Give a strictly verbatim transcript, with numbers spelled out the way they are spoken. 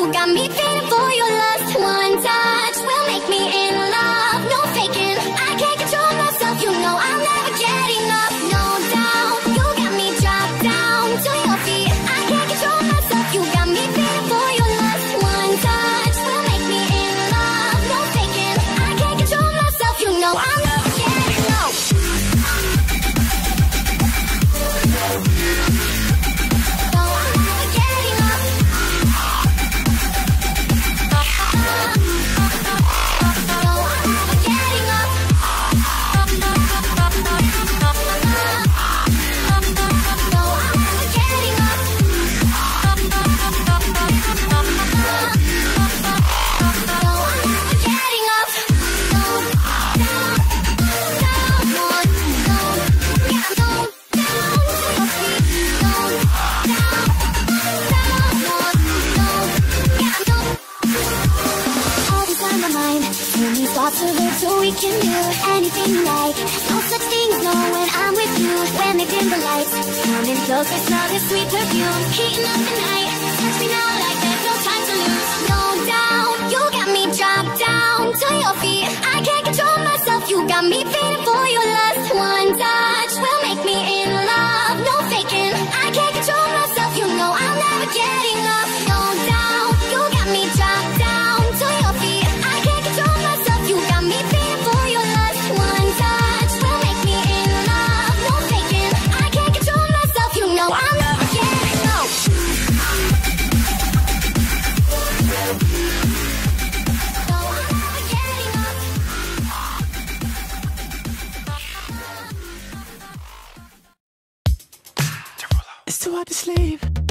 You got me feeling for your lust. One touch will make me in love. No faking, I can't control myself. You know I'll never get enough. No doubt, you got me dropped down to your feet. I can't control myself. You got me feeling for your lust. One touch will make me in love. No faking, I can't control myself. You know I'll never get enough. So we can do anything you like. No such thing as no when I'm with you. When they dim the lights, coming closer, smell the sweet perfume. Heating up the night, touch me now like there's no time to lose. No doubt, you got me dropped down to your feet. I can't control myself. You got me feeling for your lust. One touch will make me in love. No faking, I can't control myself. You know I'll never get enough. No doubt, you got me dropped down to your feet. I can't control myself. You got me feeling for your lust. One touch will make me in love. No faking, I can't control myself. You know I'll never get enough. No, I'll never get enough. It's too hard to sleep.